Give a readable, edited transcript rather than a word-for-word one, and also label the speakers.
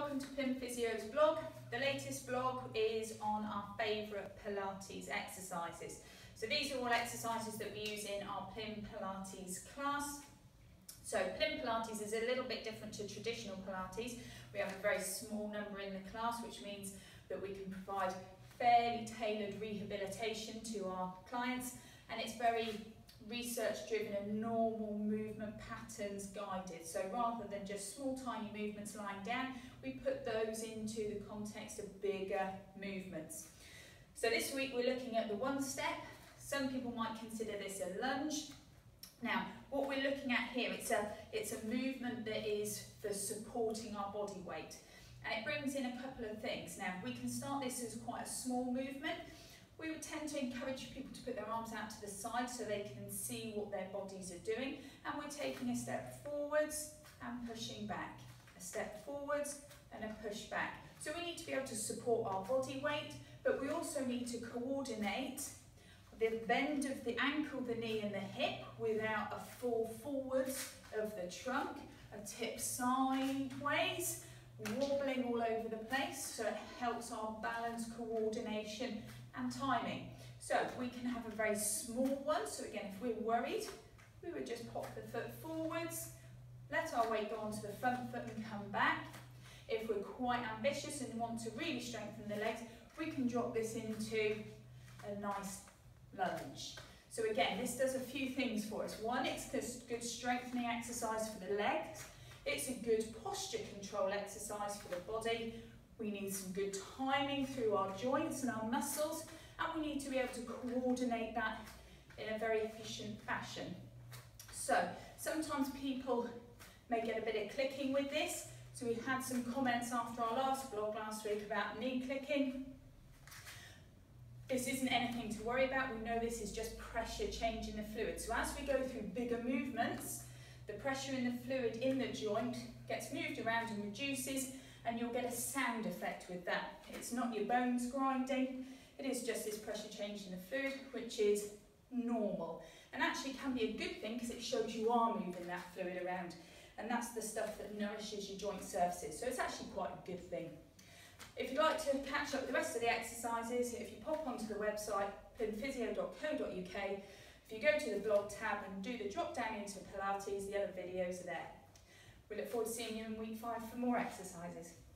Speaker 1: welcome to Plim Physio's blog. The latest blog is on our favourite Pilates exercises. So these are all exercises that we use in our Plim Pilates class. So Plim Pilates is a little bit different to traditional Pilates. We have a very small number in the class, which means that we can provide fairly tailored rehabilitation to our clients, and it's very research driven and normal movement patterns guided. So rather than just small tiny movements lying down, we put those into the context of bigger movements. So this week we're looking at the one step. Some people might consider this a lunge. Now what we're looking at here, it's a movement that is for supporting our body weight, and it brings in a couple of things. Now we can start this as quite a small movement. We would tend to encourage people to put their arms out to the side so they can see what their bodies are doing, and we're taking a step forwards and pushing back, a step forwards and a push back. So we need to be able to support our body weight, but we also need to coordinate the bend of the ankle, the knee and the hip without a fall forwards of the trunk, a tip sideways, wobbling all over the place, so it helps our balance, coordination and timing. So we can have a very small one. So again, if we're worried, we would just pop the foot forwards, let our weight go onto the front foot and come back. If we're quite ambitious and want to really strengthen the legs, we can drop this into a nice lunge. So again, this does a few things for us. One, it's a good strengthening exercise for the legs. It's a good posture control exercise for the body. We need some good timing through our joints and our muscles, and we need to be able to coordinate that in a very efficient fashion. So sometimes people may get a bit of clicking with this. So we had some comments after our last blog last week about knee clicking. This isn't anything to worry about. We know this is just pressure changing the fluid. So as we go through bigger movements, the pressure in the fluid in the joint gets moved around and reduces, and you'll get a sound effect with that. It's not your bones grinding, it is just this pressure change in the fluid, which is normal. And actually can be a good thing because it shows you are moving that fluid around. And that's the stuff that nourishes your joint surfaces. So it's actually quite a good thing. If you'd like to catch up with the rest of the exercises, if you pop onto the website, plimphysio.co.uk, if you go to the blog tab and do the drop down into Pilates, the other videos are there. We look forward to seeing you in week 5 for more exercises.